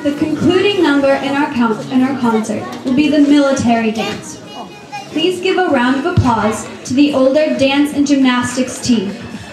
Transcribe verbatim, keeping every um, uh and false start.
The concluding number in our, con in our concert will be the military dance. Please give a round of applause to the older dance and gymnastics team.